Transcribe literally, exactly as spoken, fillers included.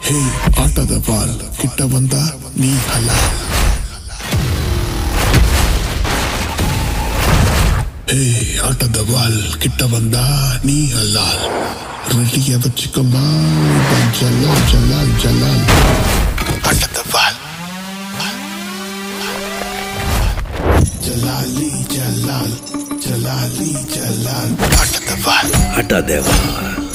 ஹே ஆட்டத வால் கிட்ட வந்தா நீ ஹலால். ஹே ஆட்டத வால் கிட்ட வந்தா நீ ஹலால். ரெடிய வச்சுக்கமா ஜலால் ஜலால் ஜலால். ஆட்டத வால் ஜலாலி ஜலால் ஜலாலி ஜலால். ஆட்டத வால் हटा दे वाल